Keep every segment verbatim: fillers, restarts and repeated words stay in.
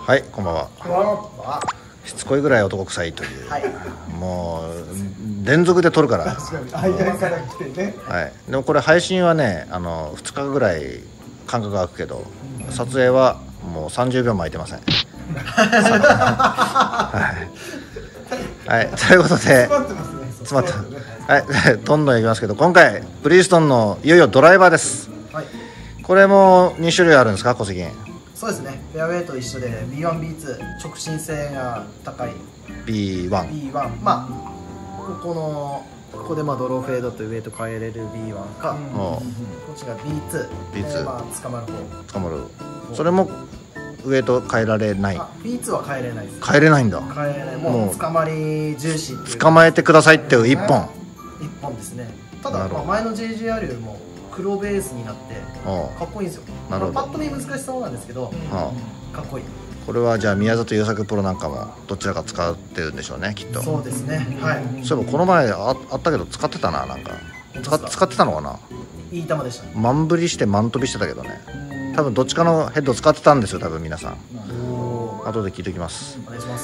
はい、こんばんは。しつこいぐらい男臭いという、はい、もう連続で撮るから。 確かに間から来てね。 はい。でもこれ配信はね、あのふつかぐらい間隔が空くけど、うん、撮影はもうさんじゅうびょうも空いてません。はい。はい。ということで、詰まってますね。詰まってます。はい。どんどんいきますけど、今回ブリヂストンのいよいよドライバーです。はい。これもに種類あるんですか、小関？ そうですね、フェアウェイと一緒で ビーワン、ビーツー 直進性が高いビーワン、 ビーワン、まあここのここでまあドローフェードとウェイト変えれる ビーワン か、うん、こっちが ビーツー、ビーツー、まあ捕まる方捕まる。それもウェイト変えられない。 ビーツー は変えれないです。 変えれないんだ。 変えれない。もう捕まり重視っていう、 捕まえてくださいっていういっぽんいっぽんですね。ただまあ前の ジェイジーアール よりも黒ベースになってかっこいいんですよ。なるほど。パッと見難しそうなんですけど、かっこいい。これはじゃあ宮里優作プロなんかもどちらか使ってるんでしょうね、きっと。 そうですね。はい。 そういえばこの前 あ, あったけど使ってたな、なんか使使ってたのかな。 いい球でしたね。 マンブリしてマン飛びしてたけどね。多分どっちかのヘッド使ってたんですよ、多分皆さん。後で聞いておきます。 お願いします。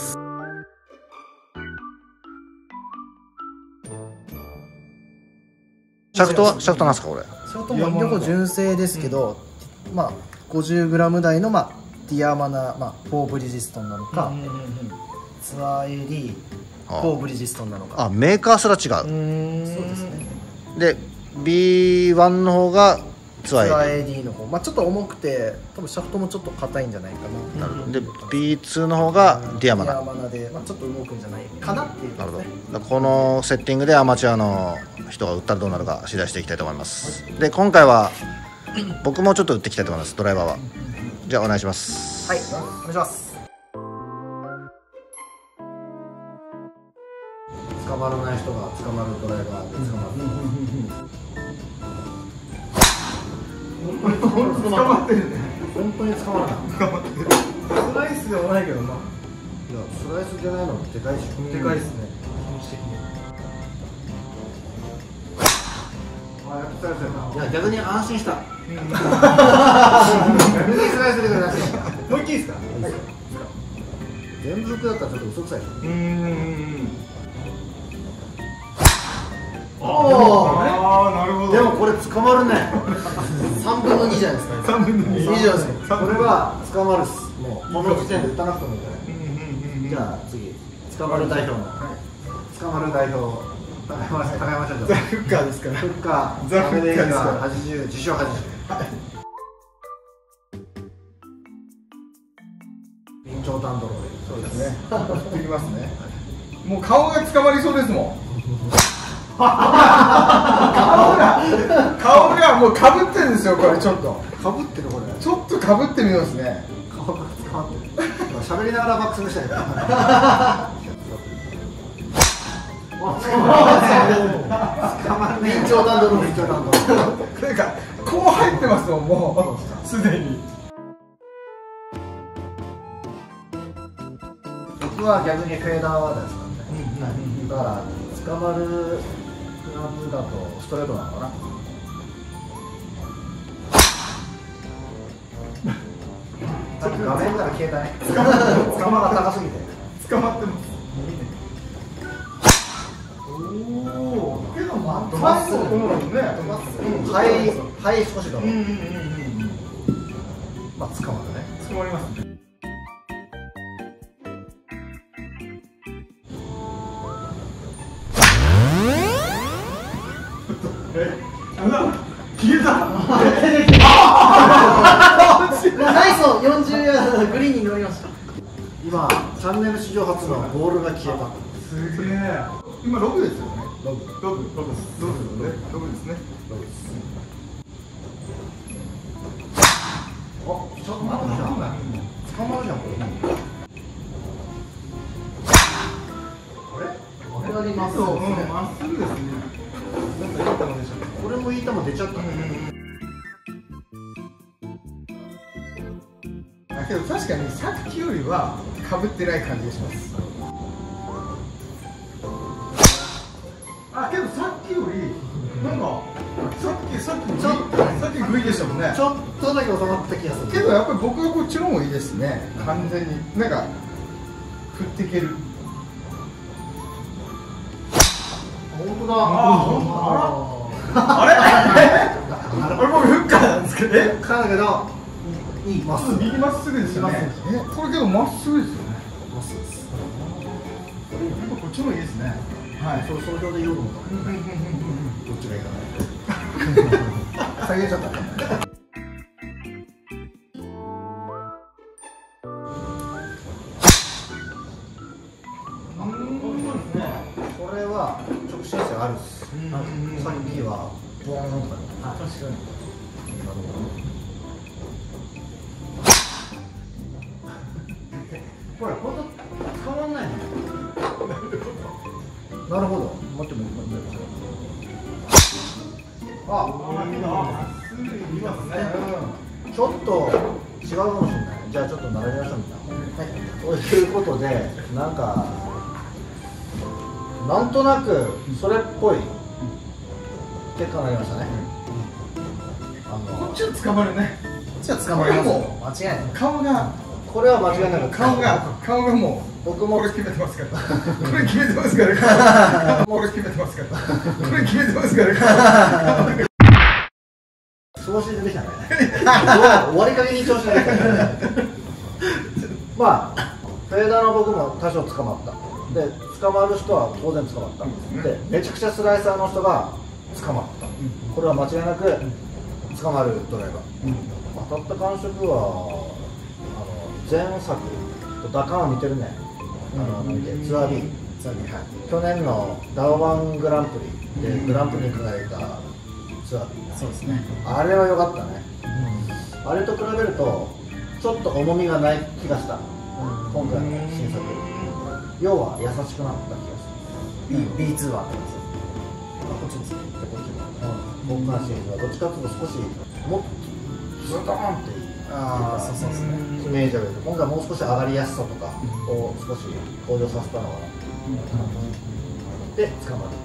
シャフトはシャフトなんですかこれ？ シャフトも両方純正ですけど、うん、まあ ごじゅうグラム 台のまあディアマナ、まあ、フォーブリヂストンなのか、ツアー エーディー フォーブリヂストンなのか。 あ、メーカーすら違う。 そうですね。 で ビーワン の方がツアーエーディー の方、まあちょっと重くて多分シャフトもちょっと硬いんじゃないかな。 なるほど。で ビーツー の方がディアマナ。 ディアマナで、まあ、ちょっと動くんじゃないかなっていう、ね。なるほど。このセッティングでアマチュアの人が打ったらどうなるか知らせていきたいと思います。で今回は僕もちょっと打っていきたいと思います、ドライバーは。じゃあお願いします。 はい、お願いします。 捕まらない人が捕まるドライバーで捕まる。 捕まってるね。 本当に捕まらない。 捕まってる。スライスでもないけどな。いや、 スライスじゃないのでかいし。 でかいですね。 いや、逆に安心した。逆にスライスでください。 もう一回いいですか？ 連続だったらちょっと嘘くさい。うん。 ああ、なるほど。 でもこれ捕まるね。 三分の二じゃないですか。三分の二。以上ですね。 これは捕まるっす。もうこの時点で打たなくてもいいから。じゃあ次、捕まる代表の。捕まる代表。高山高山社長。 ザフッカーですから。 フッカー。 ザフッカーですから。 はちじゅう、自称はちじゅう。備長炭泥で。 そうですね。振ってきますね。もう顔が捕まりそうですもん。顔が顔がもうかぶってるんですよ、これちょっと。 かぶってるこれ。 ちょっとかぶってみますね。 顔が捕まってる。喋りながらバックスしたいから。捕まるね。備長炭泥、備長炭泥。 なんかこう入ってますもん、もうすでに。 僕は逆にフェーダーはですからね。だから捕まるクラブだとストレートなのかな。画面から消えたね。捕まが高すぎて。 捕まってます。おお。けどまっすぐ。 はいはい少しだろ。まあ捕まるね。 捕まりますね。消えた。ナイスのよんじゅうヤードグリーンに乗りました。 今チャンネル史上初のボールが消えた。 すげえ。今ログですよね。ログログログですログですね。ログですね。ログです。 あ、ちょっと待ってじゃん。捕まるじゃんこれ。あれ？あれあります。 そう、まっすぐですね。なんかいい球でした。 これもいい球出ちゃったね。 だけど確かにさっきよりはかぶってない感じがします。あ、けどさっきよりなんかさっきさっきちょっとさっきグイでしたもんね。 ちょっとだけ収まった気がするけどやっぱり僕はこっちの方がいいですね。完全になんか振っていける。 本当だ。 ああれあれ僕フッカーなんですけど、えかだけどいいまっすぐ右まっすぐですよね。えこれけどまっすぐですよね。 まっすぐです。 やっぱこっちの方がいいですね。はい。 そう想像で言おうと思った。どっちがいいかな。下げちゃった。これは直進性あるっす。さっきはボーンとか。あ、確かに。なるほど。ほら、ほんと変わんないの。なるほど。待っても待っても。あ、ちょっと違うかもしれない。じゃあちょっと並べましょうみたいな。はい。ということで、なんかなんとなくそれっぽい結果になりましたね。 あのこっちは捕まるね。 こっちは捕まる。もう間違いない。顔がこれは間違いなく顔が顔がもう僕もこれ決めてますから。これ決めてますから。これ決めてますから。これ決めてますから。 調子出てきたね。終わりかけに調子が出てきたね。まあフェーダーの僕も多少捕まった。で捕まる人は当然捕まった。でめちゃくちゃスライサーの人が捕まった。これは間違いなく捕まるドライバー。当たった感触はあの前作とダカンは似てるね。あのツアー B、去年のダオワングランプリでグランプリに輝いたツアー B。そうですね。あれは良かったね。あれと比べるとちょっと重みがない気がした。今回の新作。要は優しくなった気がする。ビーツー はあってます。こっちですね。こっちも。僕がシーンはどっちかというと少しもっとズドーンっていう。ああ、そうそうですね。イメージあるけど、今回もう少し上がりやすさとかを少し向上させたのかな。で、捕まる。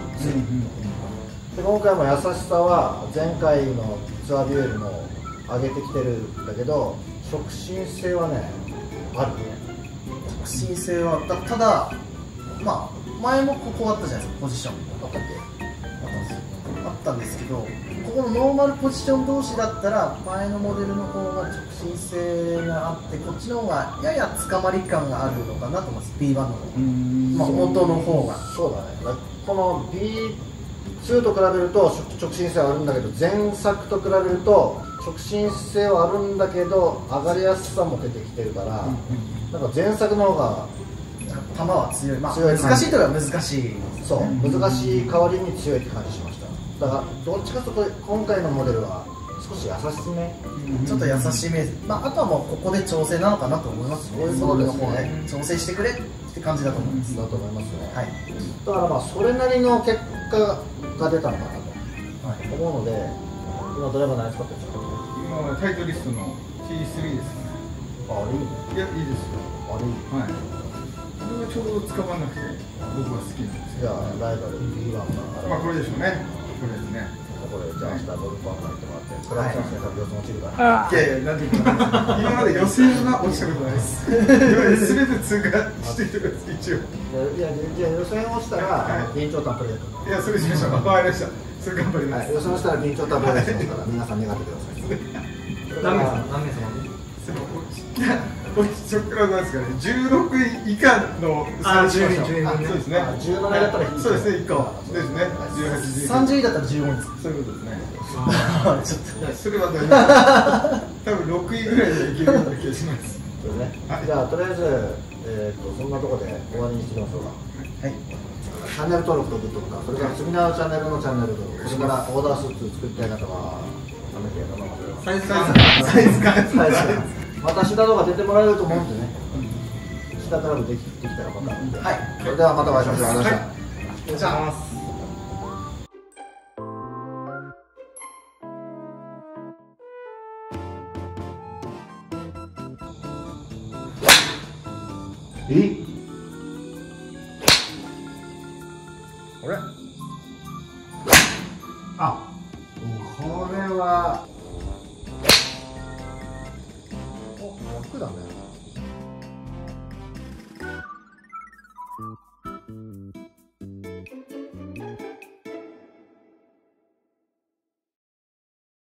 で、今回も優しさは前回のツアービューよりも上げてきてるんだけど、触診性はね、あるね。直進性はたただ、まあ、前もここあったじゃないですか、ポジションあったっけあったんですけど、ここのノーマルポジション同士だったら前のモデルの方が直進性があって、こっちの方がやや捕まり感があるのかなと思います。 ビーワン の方、まあ、元の方がそうだね。この ビーツー と比べると直進性はあるんだけど、前作と比べると直進性はあるんだけど上がりやすさも出てきてるから、うんうん、なんか前作の方が球は強い、まあ、強い難しいとは難しい、そう、難しい代わりに強いって感じしました。だからどっちかというと今回のモデルは少し優しめ、うん、ちょっと優しめ、まあ、あとはもうここで調整なのかなと思います。そういうことの方で調整してくれって感じだと思います。だと思いますね。はい。だからまあそれなりの結果が出たのかなと思うので、今ドライバー何使ってるんですか？ 今はタイトリストの ティースリー ですね。 あ、いいね。 いや、いいですよ。 あ、いい。 はい。これはちょうど使わなくて僕は好きなんですよ。 じゃあライバル ビーワン が、 まあこれでしょうね。これですね。 これじゃあ明日ゴルフパークに行ってもらって、クラブチャンスで予選落ちるから。 いやいや、なんで今まで予選は落ちたことないです。今まですべて通過しているんです、一応。いや、 いや予選落ちたら緊張感プレゼント。 いや、それしましょう。わかりました。それ頑張ります。 予選落ちたら緊張感プレゼントですから、皆さん願ってください。何名様？何名様で？ そっからなんですかね、じゅうろくい以下のあ、じゅうに、 そうですね。 じゅうななだったらそうですね、以下ですね。じゅうはち、じゅうきゅう。 さんじゅういだったらじゅうごにですか？ そういうことですね。 ちょっとそれは大丈夫。多分ろくいぐらいでいけるような気がします。 そうね。じゃあとりあえずえっとそんなところで終わりにしてみましょうか。はい。チャンネル登録とグッドとか、それから次のチャンネルのチャンネルと、それからオーダースーツ作りたい方はなんだっけ、 サイズ感、サイズ感、サイズ感。 また下とか出てもらえると思うんでね。下からもできできたらまた。はい。それではまたお会いしましょう。ありがとうございました。 お願いします。 え？あれ？あ、これはす。